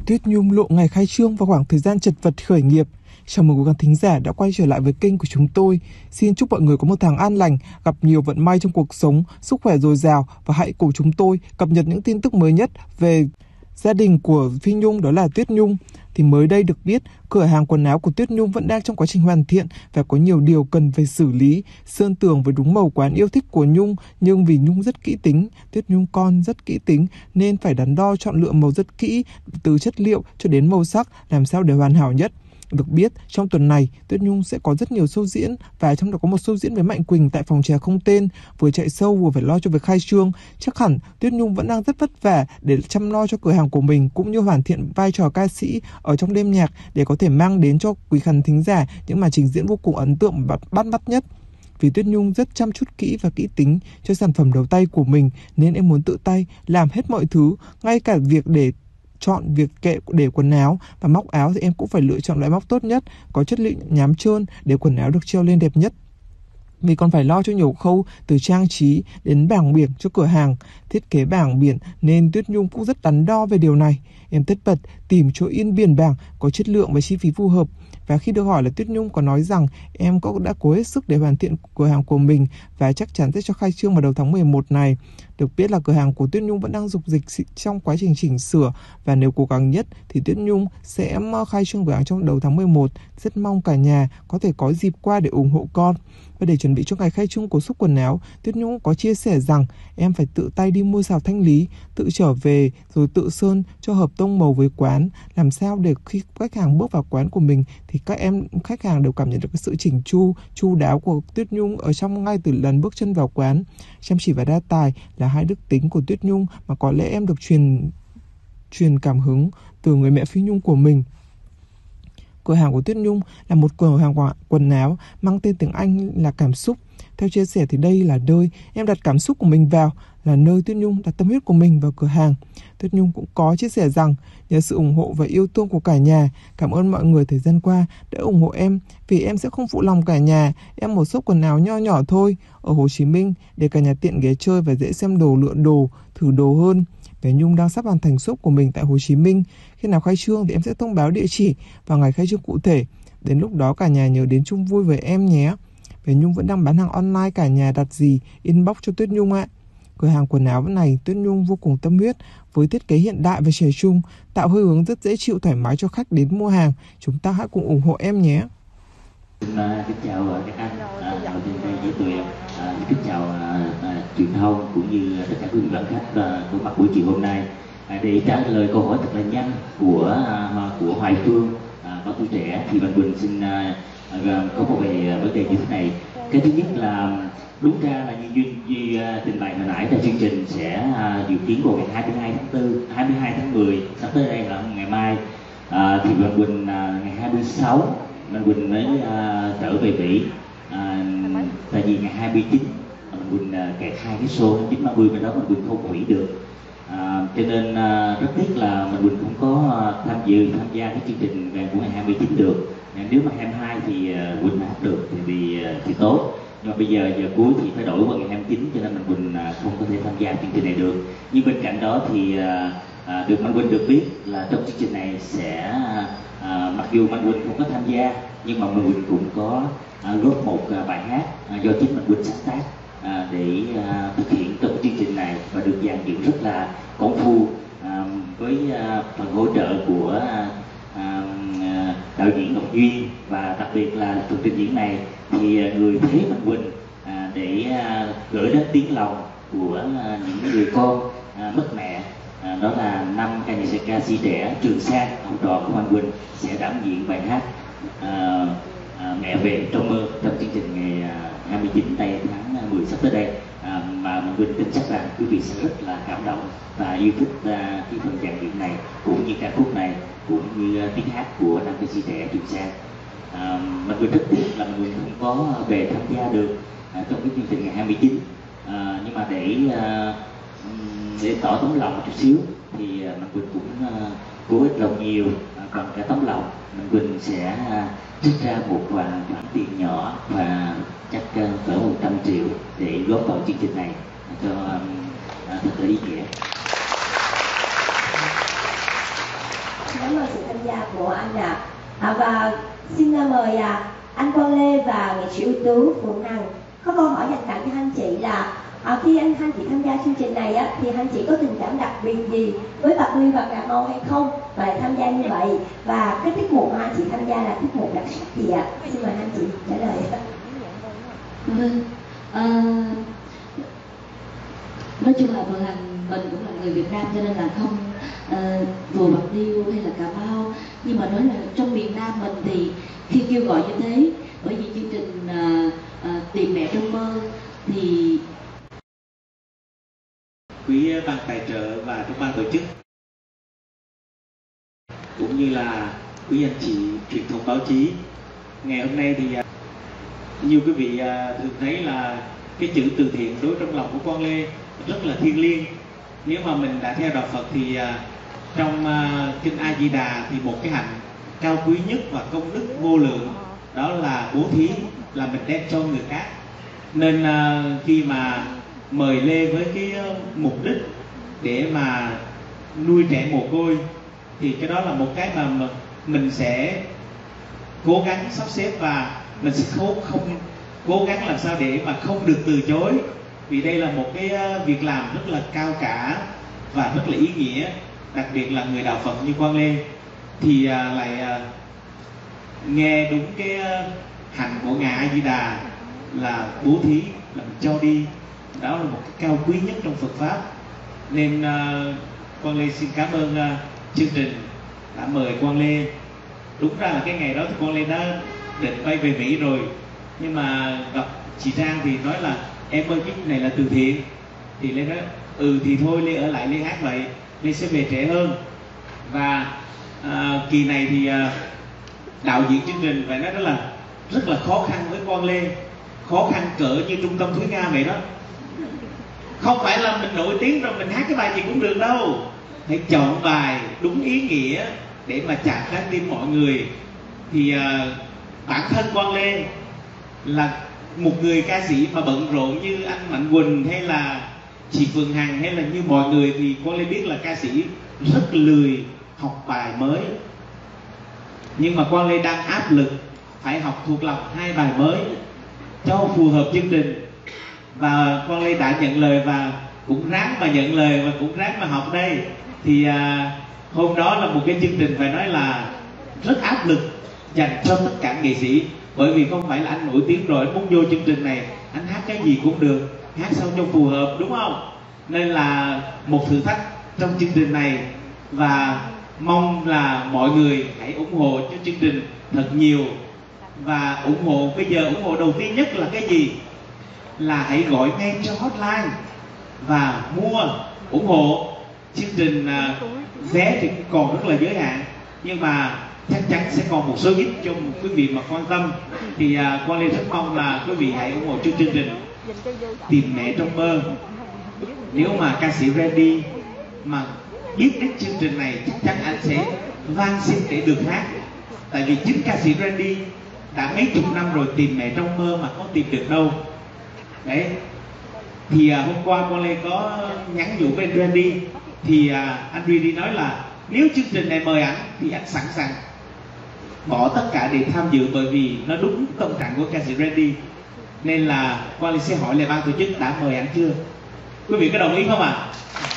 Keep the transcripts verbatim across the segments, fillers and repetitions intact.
Tuyết Nhung lộ ngày khai trương và khoảng thời gian chật vật khởi nghiệp. Chào mừng quý khán thính giả đã quay trở lại với kênh của chúng tôi. Xin chúc mọi người có một tháng an lành, gặp nhiều vận may trong cuộc sống, sức khỏe dồi dào và hãy cùng chúng tôi cập nhật những tin tức mới nhất về gia đình của Phi Nhung, đó là Tuyết Nhung. Thì mới đây được biết, cửa hàng quần áo của Tuyết Nhung vẫn đang trong quá trình hoàn thiện và có nhiều điều cần phải xử lý. Sơn tường với đúng màu quán yêu thích của Nhung, nhưng vì Nhung rất kỹ tính, Tuyết Nhung con rất kỹ tính nên phải đắn đo chọn lựa màu rất kỹ, từ chất liệu cho đến màu sắc làm sao để hoàn hảo nhất. Được biết, trong tuần này, Tuyết Nhung sẽ có rất nhiều show diễn và trong đó có một show diễn với Mạnh Quỳnh tại phòng chè không tên. Vừa chạy show vừa phải lo cho việc khai trương. Chắc hẳn Tuyết Nhung vẫn đang rất vất vả để chăm lo cho cửa hàng của mình cũng như hoàn thiện vai trò ca sĩ ở trong đêm nhạc để có thể mang đến cho quý khán thính giả những màn trình diễn vô cùng ấn tượng và bắt mắt nhất. Vì Tuyết Nhung rất chăm chút kỹ và kỹ tính cho sản phẩm đầu tay của mình nên em muốn tự tay làm hết mọi thứ, ngay cả việc để chọn việc kệ để quần áo và móc áo thì em cũng phải lựa chọn loại móc tốt nhất, có chất liệu nhám trơn để quần áo được treo lên đẹp nhất. Vì còn phải lo cho nhiều khâu từ trang trí đến bảng biển cho cửa hàng, thiết kế bảng biển nên Tuyết Nhung cũng rất đắn đo về điều này. Em tất bật tìm chỗ in biển bảng có chất lượng và chi phí phù hợp. Và khi được hỏi là Tuyết Nhung có nói rằng em cũng đã cố hết sức để hoàn thiện cửa hàng của mình và chắc chắn sẽ cho khai trương vào đầu tháng mười một này. Được biết là cửa hàng của Tuyết Nhung vẫn đang dục dịch trong quá trình chỉnh sửa và nếu cố gắng nhất thì Tuyết Nhung sẽ khai trương cửa hàng trong đầu tháng mười một. Rất mong cả nhà có thể có dịp qua để ủng hộ con. Và để chuẩn bị cho ngày khai trương của shop quần áo, Tuyết Nhung có chia sẻ rằng em phải tự tay đi mua xào thanh lý, tự trở về rồi tự sơn cho hợp tông màu với quán, làm sao để khi khách hàng bước vào quán của mình thì các em khách hàng đều cảm nhận được cái sự chỉnh chu, chu đáo của Tuyết Nhung ở trong ngay từ lần bước chân vào quán. Chăm chỉ và đa tài là hai đức tính của Tuyết Nhung mà có lẽ em được truyền truyền cảm hứng từ người mẹ Phi Nhung của mình. Cửa hàng của Tuyết Nhung là một cửa hàng quần áo mang tên tiếng Anh là cảm xúc. Theo chia sẻ thì đây là nơi em đặt cảm xúc của mình vào, là nơi Tuyết Nhung đặt tâm huyết của mình vào cửa hàng. Tuyết Nhung cũng có chia sẻ rằng nhờ sự ủng hộ và yêu thương của cả nhà, cảm ơn mọi người thời gian qua đã ủng hộ em, vì em sẽ không phụ lòng cả nhà. Em một shop quần áo nho nhỏ thôi ở Hồ Chí Minh để cả nhà tiện ghé chơi và dễ xem đồ, lựa đồ, thử đồ hơn. Bé Nhung đang sắp hoàn thành shop của mình tại Hồ Chí Minh. Khi nào khai trương thì em sẽ thông báo địa chỉ và ngày khai trương cụ thể. Đến lúc đó cả nhà nhớ đến chung vui với em nhé. Bé Nhung vẫn đang bán hàng online, cả nhà đặt gì inbox cho Tuyết Nhung ạ. Cửa hàng quần áo này Tuyết Nhung vô cùng tâm huyết với thiết kế hiện đại và trẻ trung, tạo hơi hướng rất dễ chịu, thoải mái cho khách đến mua hàng. Chúng ta hãy cùng ủng hộ em nhé. Xin kính chào các anh, đầu tiên đây với tôi kính chào truyền thông cũng như tất cả quý vị bạn khách có mặt buổi chiều hôm nay để trả lời câu hỏi thật là nhanh của của Hoài Phương, báo Tuổi Trẻ. Thì Văn Quỳnh xin có một về vấn đề như thế này. Cái thứ nhất là đúng ra là như Duy, Duy trình bày hồi nãy là chương trình sẽ dự kiến vào ngày hai mươi hai tháng tư, hai mươi hai tháng mười, sắp tới đây là ngày mai. À, thì Văn Quỳnh ngày hai mươi sáu Văn Quỳnh mới uh, trở về Mỹ, uh, tại vì ngày hai mươi chín Văn Quỳnh uh, kẹt hai cái show chín ba mươi bên đó Văn Quỳnh không hủy được, uh, cho nên uh, rất tiếc là Văn Quỳnh không có uh, tham dự tham gia cái chương trình của ngày hai mươi chín được. Nếu mà hai mươi hai thì uh, Quỳnh hát được thì thì, uh, thì tốt, nhưng mà bây giờ giờ cuối thì phải đổi qua ngày hai mươi chín cho nên Văn Quỳnh uh, không có thể tham gia chương trình này được. Nhưng bên cạnh đó thì uh, uh, được Văn Quỳnh được biết là trong chương trình này sẽ uh, À, mặc dù Mạnh Quỳnh không có tham gia nhưng mà Mạnh Quỳnh cũng có à, góp một à, bài hát à, do chính Mạnh Quỳnh sáng tác à, để à, thực hiện trong chương trình này và được dàn dựng rất là công phu à, với à, phần hỗ trợ của à, à, đạo diễn Ngọc Duyên, và đặc biệt là phần trình diễn này thì à, người thế Mạnh Quỳnh à, để à, gửi đến tiếng lòng của à, những người con à, mất mẹ. À, đó là năm ca nhạc ca sĩ trẻ Trường Sa, học trò của Hoàng Quỳnh sẽ đảm nhiệm bài hát à, à, Mẹ Về Trong Mơ trong chương trình ngày à, hai mươi chín tây tháng mười sắp tới đây, à, mà Hoàng Quỳnh tin chắc rằng quý vị sẽ rất là cảm động và yêu thích à, cái phần dàn dựng này cũng như ca khúc này cũng như à, tiếng hát của năm ca sĩ trẻ Trường Sa. À, Hoàng Quỳnh rất tiếc là Hoàng Quỳnh không có về tham gia được à, trong cái chương trình ngày hai mươi chín, à, nhưng mà để à, để tỏ tấm lòng một chút xíu thì Mạnh Quỳnh cũng uh, cố ít lòng nhiều, uh, bằng cả tấm lòng Mạnh Quỳnh sẽ uh, trích ra một khoản tiền nhỏ và chắc uh, cỡ một trăm triệu để góp vào chương trình này cho um, uh, thật là ý nghĩa. Cảm ơn sự tham gia của anh ạ. À. À, và xin mời à, anh Quang Lê và nghệ sĩ ưu tú Phượng Hằng có câu hỏi dành tặng cho anh chị là à, khi anh anh chị tham gia chương trình này á, thì anh chị có tình cảm đặc biệt gì với Bạc Liêu và Cà Mau hay không mà lại tham gia như vậy, và cái tiết mục mà anh chị tham gia là tiết mục đặc sắc gì ạ? À? Xin mời anh chị trả lời. Vâng, à, nói chung là Phượng Hằng mình cũng là người Việt Nam cho nên là không uh, vừa Bạc Liêu hay là Cà Mau, nhưng mà nói là trong miền Nam mình thì khi kêu gọi như thế, bởi vì chương trình uh, uh, Tìm Mẹ Trong Mơ thì quý ban tài trợ và trong ban tổ chức cũng như là quý anh chị truyền thông báo chí, ngày hôm nay thì nhiều quý vị thường thấy là cái chữ từ thiện đối trong lòng của Quang Lê rất là thiêng liêng. Nếu mà mình đã theo đạo Phật thì trong kinh A Di Đà thì một cái hạnh cao quý nhất và công đức vô lượng đó là bố thí, là mình đem cho người khác. Nên khi mà mời Lê với cái mục đích để mà nuôi trẻ mồ côi thì cái đó là một cái mà mình sẽ cố gắng sắp xếp, và mình sẽ không, không cố gắng làm sao để mà không được từ chối, vì đây là một cái việc làm rất là cao cả và rất là ý nghĩa. Đặc biệt là người đạo Phật như Quang Lê thì lại nghe đúng cái hạnh của ngài A Di Đà là bố thí, là mình cho đi, đó là một cái cao quý nhất trong Phật pháp. Nên uh, Quang Lê xin cảm ơn uh, chương trình đã mời Quang Lê. Đúng ra là cái ngày đó thì Quang Lê đã định bay về Mỹ rồi, nhưng mà gặp chị Trang thì nói là em ơi cái này là từ thiện, thì Lê nói ừ thì thôi Lê ở lại Lê hát vậy, Lê sẽ về trễ hơn. Và uh, kỳ này thì uh, đạo diễn chương trình phải nói đó là rất là khó khăn với Quang Lê, khó khăn cỡ như Trung tâm Thúy Nga vậy đó. Không phải là mình nổi tiếng rồi mình hát cái bài gì cũng được đâu, phải chọn bài đúng ý nghĩa để mà chạm trái tim mọi người. Thì uh, bản thân Quang Lê là một người ca sĩ mà bận rộn như anh Mạnh Quỳnh hay là chị Phượng Hằng hay là như mọi người, thì Quang Lê biết là ca sĩ rất lười học bài mới, nhưng mà Quang Lê đang áp lực phải học thuộc lòng hai bài mới cho phù hợp chương trình. Và Quang Lê đã nhận lời và cũng ráng mà nhận lời và cũng ráng mà học đây. Thì à, hôm đó là một cái chương trình phải nói là rất áp lực dành cho tất cả nghệ sĩ, bởi vì không phải là anh nổi tiếng rồi anh muốn vô chương trình này anh hát cái gì cũng được, hát sao cho phù hợp, đúng không? Nên là một thử thách trong chương trình này, và mong là mọi người hãy ủng hộ cho chương trình thật nhiều. Và ủng hộ, bây giờ ủng hộ đầu tiên nhất là cái gì? Là hãy gọi ngay cho hotline và mua ủng hộ chương trình. uh, vé thì còn rất là giới hạn, nhưng mà chắc chắn sẽ còn một số ít cho quý vị mà quan tâm. Thì uh, Quang Lê rất mong là quý vị hãy ủng hộ cho chương trình Tìm Mẹ Trong Mơ. Nếu mà ca sĩ Randy mà biết đến chương trình này chắc chắn anh sẽ van xin để được hát, tại vì chính ca sĩ Randy đã mấy chục năm rồi tìm mẹ trong mơ mà có tìm được đâu. Đấy, thì à, hôm qua Quang Lê có nhắn nhủ bên Randy, thì à, anh Randy nói là nếu chương trình này mời anh thì anh sẵn sàng bỏ tất cả để tham dự, bởi vì nó đúng tâm trạng của ca sĩ Randy. Nên là Quang Lê sẽ hỏi lại ban tổ chức đã mời anh chưa, quý vị có đồng ý không ạ? À?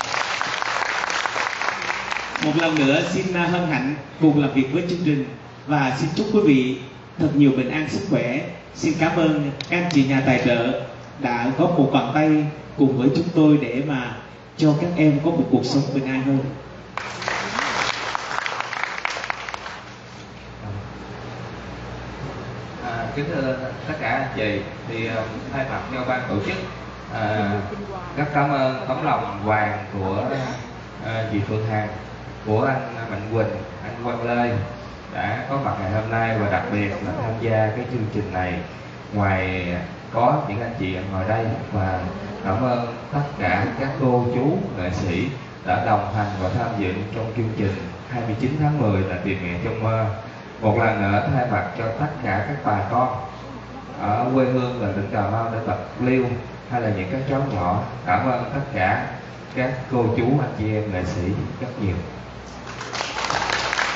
Một lần nữa xin hân hạnh cùng làm việc với chương trình và xin chúc quý vị thật nhiều bình an sức khỏe. Xin cảm ơn các anh chị nhà tài trợ đã có một bàn tay cùng với chúng tôi để mà cho các em có một cuộc sống bình an hơn. À, kính thưa tất cả anh chị, thì thay mặt cho ban tổ chức à, rất cảm ơn tấm lòng vàng của à, chị Phượng Hằng, của anh Mạnh Quỳnh, anh Quang Lê đã có mặt ngày hôm nay, và đặc biệt là tham gia cái chương trình này. Ngoài có những anh chị ngồi đây, và cảm ơn tất cả các cô chú nghệ sĩ đã đồng hành và tham dự trong chương trình hai mươi chín tháng mười là Tìm Mẹ Trong Mơ. Một lần nữa thay mặt cho tất cả các bà con ở quê hương là tỉnh Cà Mau, để Bạc Liêu hay là những các cháu nhỏ, cảm ơn tất cả các cô chú anh chị em nghệ sĩ rất nhiều.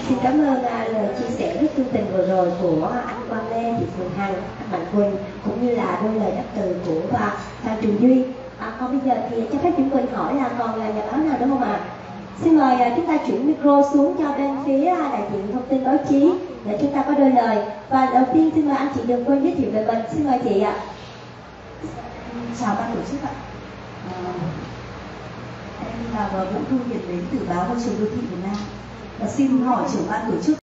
Xin cảm ơn uh, lời chia sẻ rất chân tình vừa rồi của anh Quang Lê, chị Phương Hằng, anh Mạnh Quỳnh cũng như là đôi lời đáp từ của uh, Phan Trường Duy. À, còn bây giờ thì cho phép Dũng Quỳnh hỏi là còn là nhà báo nào đúng không ạ? À? Xin mời uh, chúng ta chuyển micro xuống cho bên phía uh, đại diện thông tin báo chí để chúng ta có đôi lời. Và đầu tiên xin mời anh chị đừng quên giới thiệu về mình. Xin mời chị ạ. Chào ban tổ chức ạ. À, em là Vũ Thu Hiền đến từ báo Môi trường Đô thị Việt Nam và xin hỏi trưởng ban tổ chức